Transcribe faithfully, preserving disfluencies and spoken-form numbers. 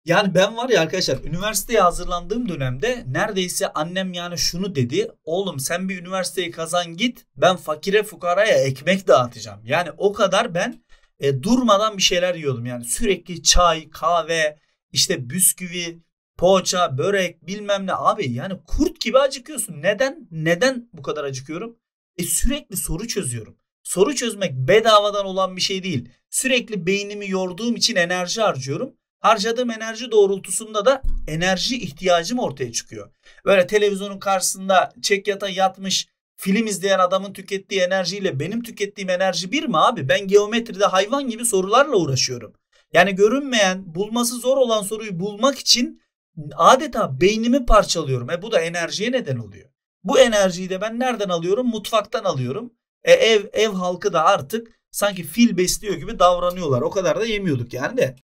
Yani ben var ya arkadaşlar, üniversiteye hazırlandığım dönemde neredeyse annem yani şunu dedi. Oğlum sen bir üniversiteyi kazan git, ben fakire fukaraya ekmek dağıtacağım. Yani o kadar ben e, durmadan bir şeyler yiyordum. Yani sürekli çay, kahve, işte bisküvi, poğaça, börek bilmem ne abi. Yani kurt gibi acıkıyorsun. Neden? Neden bu kadar acıkıyorum? E sürekli soru çözüyorum. Soru çözmek bedavadan olan bir şey değil. Sürekli beynimi yorduğum için enerji harcıyorum. Harcadığım enerji doğrultusunda da enerji ihtiyacım ortaya çıkıyor. Böyle televizyonun karşısında çekyata yatmış film izleyen adamın tükettiği enerjiyle benim tükettiğim enerji bir mi abi? Ben geometride hayvan gibi sorularla uğraşıyorum. Yani görünmeyen, bulması zor olan soruyu bulmak için adeta beynimi parçalıyorum. E bu da enerjiye neden oluyor. Bu enerjiyi de ben nereden alıyorum? Mutfaktan alıyorum. E ev ev halkı da artık sanki fil besliyor gibi davranıyorlar. O kadar da yemiyorduk yani de.